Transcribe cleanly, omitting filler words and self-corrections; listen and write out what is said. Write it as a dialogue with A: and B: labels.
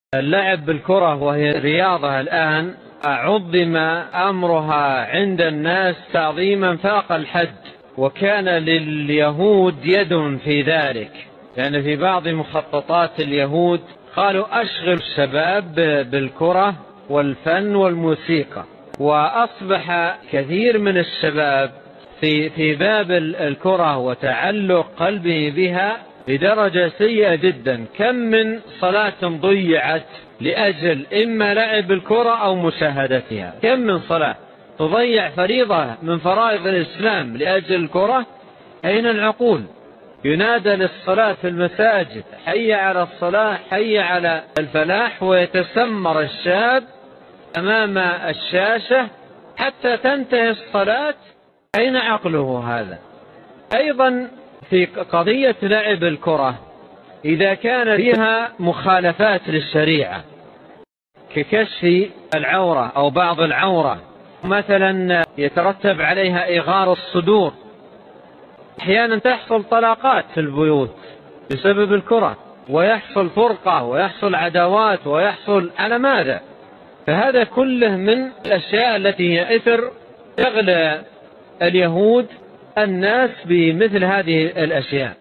A: اللعب بالكرة وهي رياضة الآن عظم أمرها عند الناس تعظيما فاق الحد، وكان لليهود يد في ذلك، لأن في بعض مخططات اليهود قالوا أشغل الشباب بالكرة والفن والموسيقى، وأصبح كثير من الشباب في باب الكرة وتعلق قلبه بها بدرجة سيئة جدا. كم من صلاة ضيعت لأجل إما لعب الكرة أو مشاهدتها، كم من صلاة تضيع فريضة من فرائض الإسلام لأجل الكرة. أين العقول؟ ينادى للصلاة في المساجد حي على الصلاة حي على الفلاح، ويتسمر الشاب أمام الشاشة حتى تنتهي الصلاة. أين عقله هذا؟ أيضا في قضية لعب الكرة إذا كان فيها مخالفات للشريعة ككشف العورة أو بعض العورة، مثلا يترتب عليها إغار الصدور، أحيانا تحصل طلاقات في البيوت بسبب الكرة، ويحصل فرقة ويحصل عداوات ويحصل على ماذا؟ فهذا كله من الأشياء التي هي إثر شغل اليهود الناس بمثل هذه الأشياء.